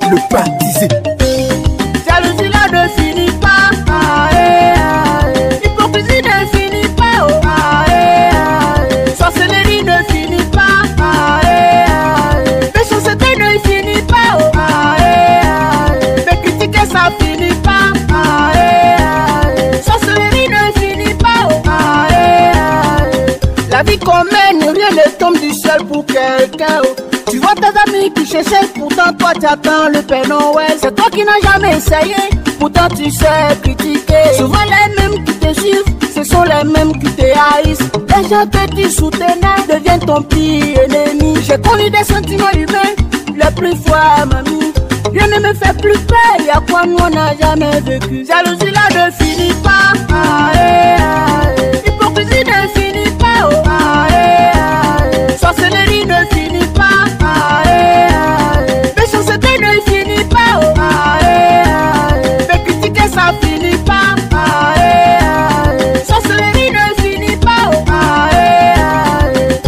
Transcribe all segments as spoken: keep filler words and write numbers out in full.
le baptisé. Jalousie là ne finit pas, ah, eh, eh. Hypocrisie ne finit pas, oh, ah, eh, eh. Sorcellerie ne finit pas, ah, eh, eh. Méchanceté ne finit pas, oh, ah, eh, eh. Mais critiquer ça finit pas, ah, eh, eh. Sorcellerie ne finit pas, oh, ah, eh, eh. La vie qu'on mène, rien ne tombe du ciel pour quelqu'un, oh. Tu vois tes amis qui cherchent, pourtant toi tu attends le Père Noël. C'est toi qui n'as jamais essayé, pourtant tu sais critiquer. Souvent les mêmes qui te suivent, ce sont les mêmes qui te haïssent. Les gens que tu soutenais deviennent ton pire ennemi. J'ai connu des sentiments humains, les plus forts, mamie. Rien ne me fait plus peur, y'a quoi nous on n'a jamais vécu. Jalousie là ne finit pas, ah, eh, eh. Hypocrisie ne finit pas, oh, ah, eh, eh. Sorcellerie ne finit pas, ah, eh, eh. Méchanceté ne finit pas, oh, ah, eh, eh. Mais critiquer ça finit pas, ah, eh, eh. Sorcellerie ne finit pas, oh, ah, eh, eh.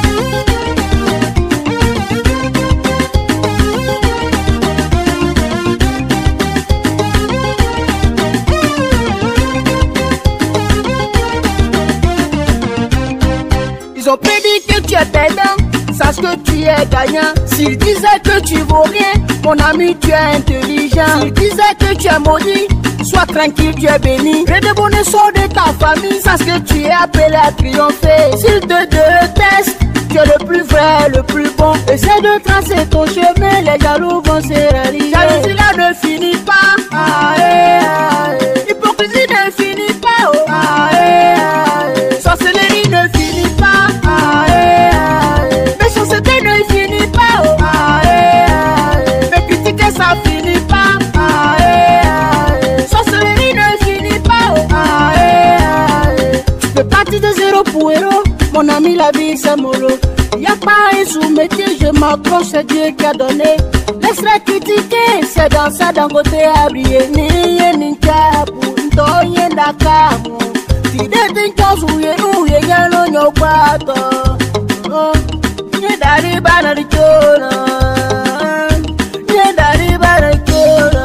Ils ont prédit que tu es perdant, sache que tu es gagnant. S'ils disaient que tu vaux rien, mon ami tu es intelligent. S'ils disaient que tu es maudit, sois tranquille, tu es béni. Rien de bonheur sort de ta famille, sache que tu es appelé à triompher. S'ils te détestent, tu es le plus vrai, le plus bon. Essaie de tracer ton chemin, les jaloux vont se réaliser. Jalousie là ne finit pas, ah, eh, eh. Hypocrisie ne finit pas, oh, ah, eh, eh. Sorcellerie ne finit pas, ah, eh, eh. Méchanceté ne finit pas, oh, ah, eh, eh. Mais critiquer ça finit pas, ah, eh, eh. Sorcellerie ne finit pas, oh, ah, eh, eh. Tu peux partir de zéro pour héros, mon ami la vie c'est mollo. Y'a pas un sous-métier, je m'accroche, c'est Dieu qui a donné. Laisse-les critiquer, c'est dans ça d'un côté habillé. Ni yé ni kapu, nto yé ndakamu. Tide tinko souye nou yé yalo nyopato. Yé dari banari chona, yé dari banari chona,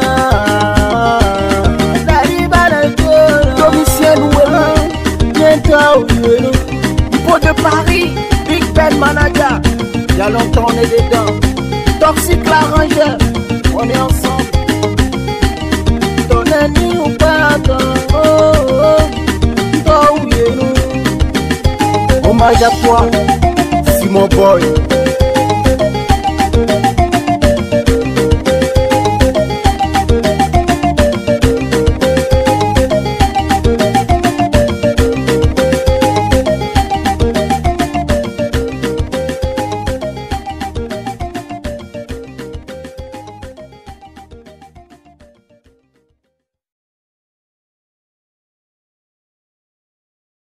dari banari chona. Commissaire Nouéma, yé tao yé. Pot de Paris, Big Ben Manager. Y'a longtemps on est dedans. Toxique l'arrangeur, on est ensemble. Ton ennemi ou pas, ton oh oh, toi ou nous. Hommage à toi, Simon Boy.